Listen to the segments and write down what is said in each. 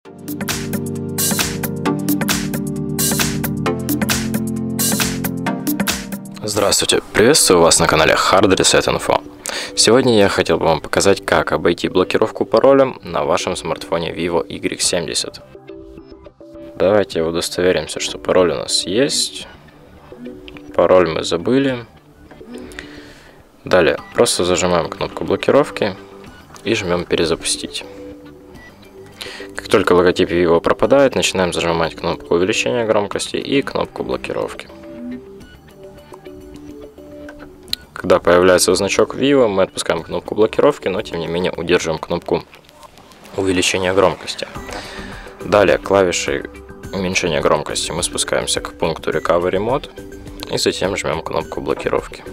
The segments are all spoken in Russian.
Здравствуйте, приветствую вас на канале Hard Reset Info. Сегодня я хотел бы вам показать, как обойти блокировку пароля на вашем смартфоне Vivo Y70. Давайте удостоверимся, что пароль у нас есть. Пароль мы забыли. Далее просто зажимаем кнопку блокировки и жмем перезапустить. Как только логотип Vivo пропадает, начинаем зажимать кнопку увеличения громкости и кнопку блокировки. Когда появляется значок Vivo, мы отпускаем кнопку блокировки, но тем не менее удерживаем кнопку увеличения громкости. Далее клавишей уменьшения громкости мы спускаемся к пункту Recovery Mode и затем жмем кнопку блокировки.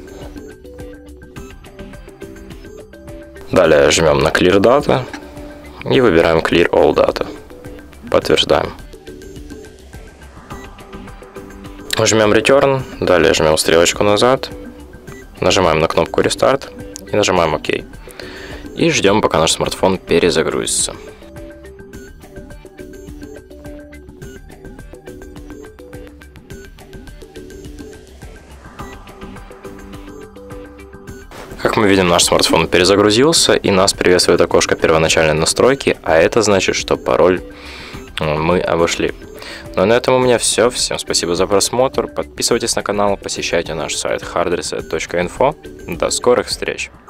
Далее жмем на Clear Data и выбираем Clear All Data. Подтверждаем. Жмем Return, далее жмем стрелочку назад. Нажимаем на кнопку Restart и нажимаем ОК. И ждем, пока наш смартфон перезагрузится. Как мы видим, наш смартфон перезагрузился, и нас приветствует окошко первоначальной настройки, а это значит, что пароль мы обошли. Ну а на этом у меня все. Всем спасибо за просмотр. Подписывайтесь на канал, посещайте наш сайт hardreset.info. До скорых встреч!